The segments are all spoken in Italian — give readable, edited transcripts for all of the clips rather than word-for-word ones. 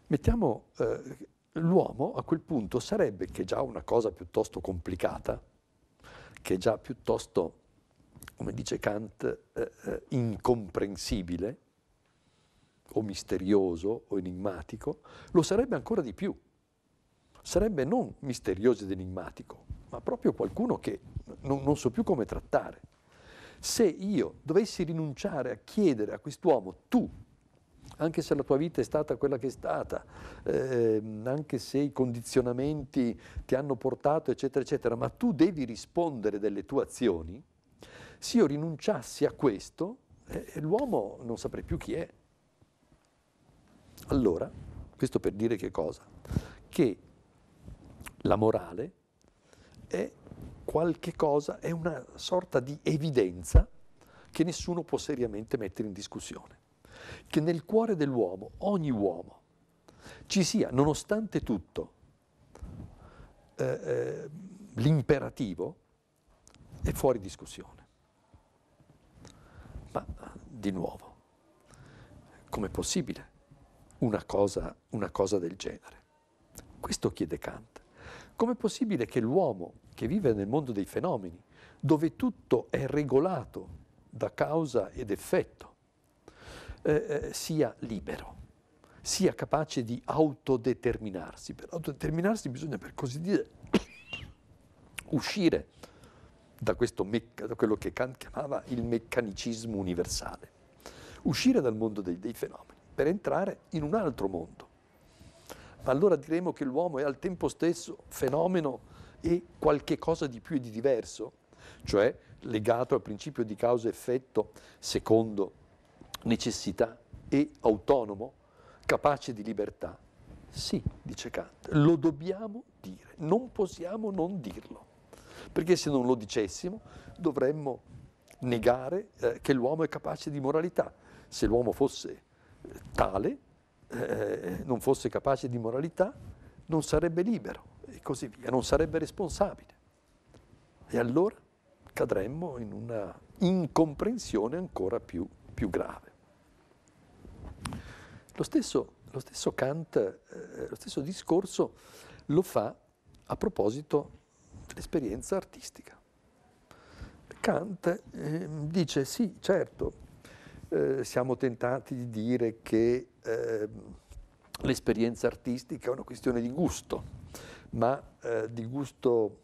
Mettiamo l'uomo a quel punto sarebbe, che è già una cosa piuttosto complicata, che è già piuttosto, come dice Kant, incomprensibile, o misterioso, o enigmatico, lo sarebbe ancora di più. Sarebbe non misterioso ed enigmatico, ma proprio qualcuno che non so più come trattare. Se io dovessi rinunciare a chiedere a quest'uomo, tu, anche se la tua vita è stata quella che è stata, anche se i condizionamenti ti hanno portato, eccetera, eccetera, ma tu devi rispondere delle tue azioni, se io rinunciassi a questo, l'uomo non saprei più chi è. Allora, questo per dire che cosa? Che la morale è qualche cosa, è una sorta di evidenza che nessuno può seriamente mettere in discussione. Che nel cuore dell'uomo, ogni uomo, ci sia, nonostante tutto, l'imperativo è fuori discussione. Ma, di nuovo, com'è possibile una cosa del genere? Questo chiede Kant. Com'è possibile che l'uomo che vive nel mondo dei fenomeni, dove tutto è regolato da causa ed effetto, sia libero, sia capace di autodeterminarsi? Per autodeterminarsi bisogna, per così dire, uscire da quello che Kant chiamava il meccanicismo universale, uscire dal mondo dei fenomeni per entrare in un altro mondo. Ma allora diremo che l'uomo è al tempo stesso fenomeno e qualche cosa di più e di diverso, cioè legato al principio di causa-effetto secondo necessità e autonomo, capace di libertà. Sì, dice Kant, lo dobbiamo dire, non possiamo non dirlo, perché se non lo dicessimo dovremmo negare che l'uomo è capace di moralità. Se l'uomo fosse tale, non fosse capace di moralità, non sarebbe libero e così via, non sarebbe responsabile. E allora cadremmo in una incomprensione ancora più grave. Lo stesso Kant, lo stesso discorso lo fa a proposito dell'esperienza artistica. Kant dice sì, certo, siamo tentati di dire che l'esperienza artistica è una questione di gusto, ma di gusto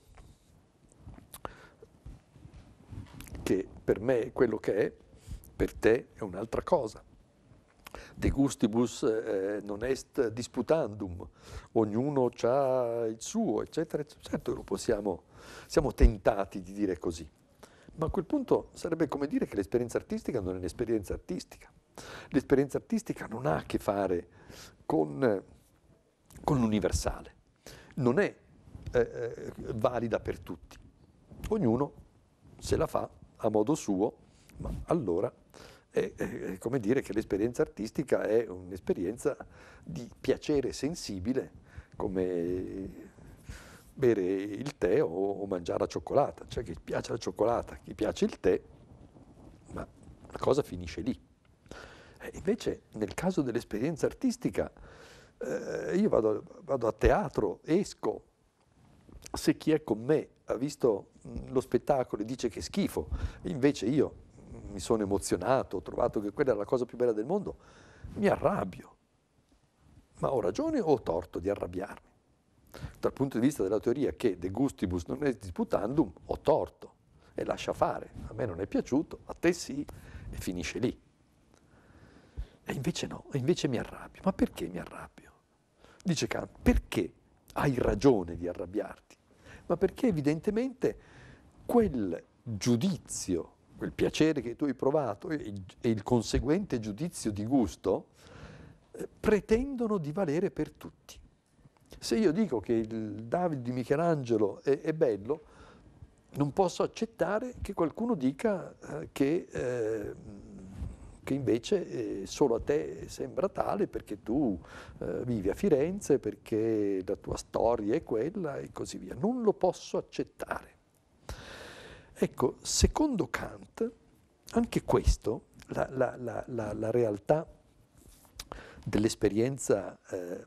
che per me è quello che è, per te è un'altra cosa. De gustibus non est disputandum, ognuno ha il suo, eccetera, eccetera. Certo che siamo tentati di dire così, ma a quel punto sarebbe come dire che l'esperienza artistica non è un'esperienza artistica. L'esperienza artistica non ha a che fare con l'universale, non è valida per tutti. Ognuno se la fa a modo suo, ma allora è come dire che l'esperienza artistica è un'esperienza di piacere sensibile, come bere il tè o mangiare la cioccolata. Cioè, chi piace la cioccolata, chi piace il tè, ma la cosa finisce lì. Invece nel caso dell'esperienza artistica io vado a teatro, esco, se chi è con me ha visto lo spettacolo e dice che è schifo, invece io mi sono emozionato, ho trovato che quella era la cosa più bella del mondo, mi arrabbio. Ma ho ragione o ho torto di arrabbiarmi? Dal punto di vista della teoria che de gustibus non est disputandum, ho torto e lascia fare. A me non è piaciuto, a te sì, e finisce lì. E invece no, e invece mi arrabbio. Ma perché mi arrabbio? Dice Kant, perché hai ragione di arrabbiarti? Ma perché evidentemente quel giudizio, quel piacere che tu hai provato e il conseguente giudizio di gusto pretendono di valere per tutti. Se io dico che il David di Michelangelo è bello, non posso accettare che qualcuno dica che invece solo a te sembra tale perché tu vivi a Firenze, perché la tua storia è quella e così via. Non lo posso accettare. Ecco, secondo Kant, anche questo, la realtà dell'esperienza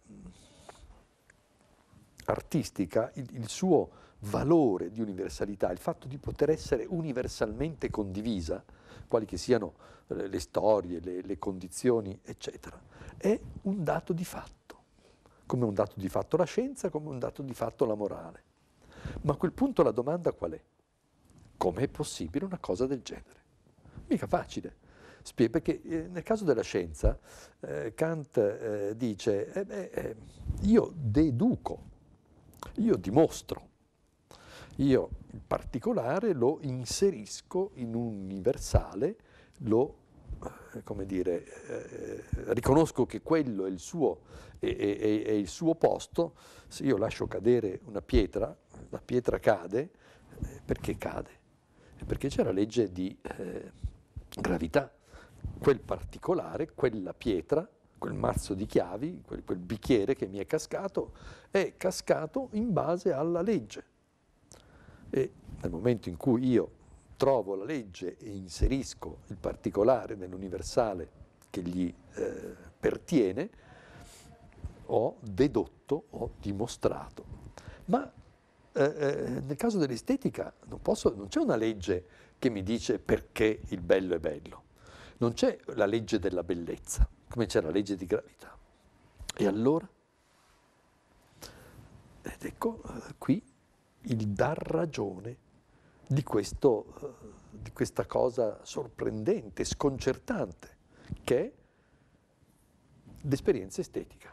artistica, il suo valore di universalità, il fatto di poter essere universalmente condivisa, quali che siano le storie, le condizioni, eccetera, è un dato di fatto, come un dato di fatto la scienza, come un dato di fatto la morale. Ma a quel punto la domanda qual è? Com'è possibile una cosa del genere? Mica facile. Perché nel caso della scienza Kant dice io deduco, io dimostro, io in particolare lo inserisco in un universale, lo, come dire, riconosco che quello è il suo posto. Se io lascio cadere una pietra, la pietra cade, perché cade? Perché c'è la legge di gravità. Quel particolare, quella pietra, quel mazzo di chiavi, quel bicchiere che mi è cascato in base alla legge. E nel momento in cui io trovo la legge e inserisco il particolare nell'universale che gli pertiene, ho dedotto, ho dimostrato. Ma nel caso dell'estetica non c'è una legge che mi dice perché il bello è bello. Non c'è la legge della bellezza, come c'è la legge di gravità. E allora? Ed ecco qui il dar ragione di questa cosa sorprendente, sconcertante, che è l'esperienza estetica.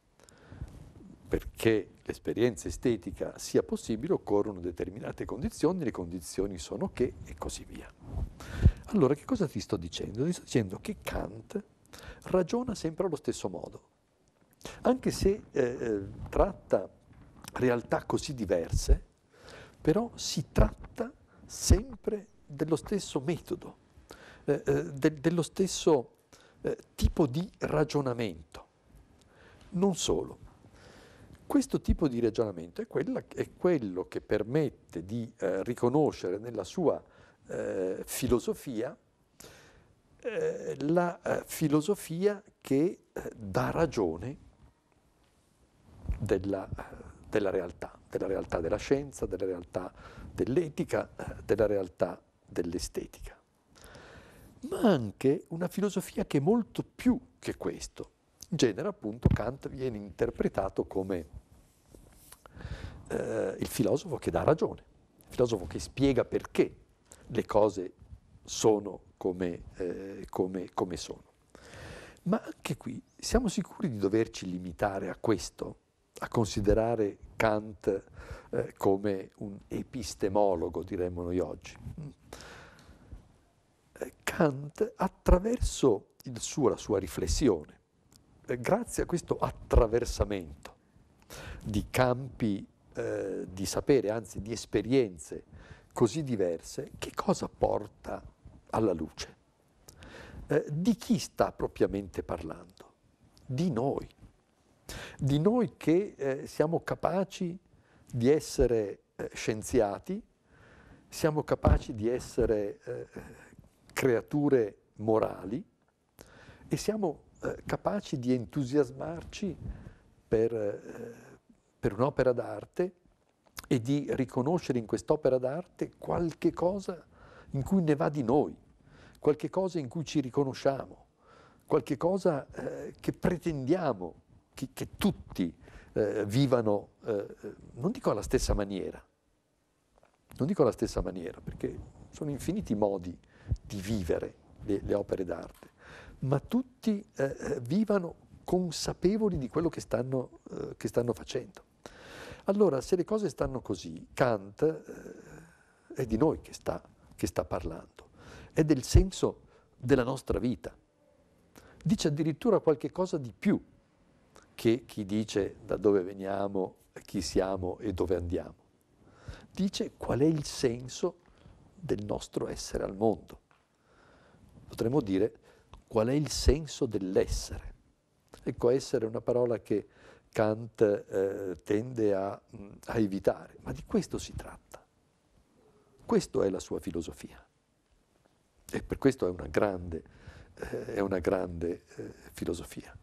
Perché l'esperienza estetica sia possibile occorrono determinate condizioni, le condizioni sono che, e così via. Allora, che cosa ti sto dicendo? Ti sto dicendo che Kant ragiona sempre allo stesso modo, anche se tratta realtà così diverse, però si tratta sempre dello stesso metodo, dello stesso tipo di ragionamento. Non solo. Questo tipo di ragionamento è quello che permette di riconoscere nella sua filosofia la filosofia che dà ragione della realtà della scienza, della realtà dell'etica, della realtà dell'estetica. Ma anche una filosofia che è molto più che questo. In genere, appunto, Kant viene interpretato come il filosofo che dà ragione, il filosofo che spiega perché le cose sono come sono. Ma anche qui siamo sicuri di doverci limitare a questo, a considerare Kant come un epistemologo, diremmo noi oggi. Kant, attraverso la sua riflessione, grazie a questo attraversamento di campi di sapere, anzi di esperienze così diverse, che cosa porta alla luce? Di chi sta propriamente parlando? Di noi che siamo capaci di essere scienziati, siamo capaci di essere creature morali e siamo capaci di entusiasmarci per un'opera d'arte e di riconoscere in quest'opera d'arte qualche cosa in cui ne va di noi, qualche cosa in cui ci riconosciamo, qualche cosa che pretendiamo che tutti vivano, non dico alla stessa maniera, perché sono infiniti modi di vivere le opere d'arte, ma tutti vivano consapevoli di quello che stanno facendo. Allora, se le cose stanno così, Kant è di noi che sta parlando, è del senso della nostra vita. Dice addirittura qualche cosa di più che chi dice da dove veniamo, chi siamo e dove andiamo. Dice qual è il senso del nostro essere al mondo. Potremmo dire qual è il senso dell'essere. Ecco, essere è una parola che Kant tende a evitare, ma di questo si tratta. Questo è la sua filosofia. E per questo è una grande filosofia.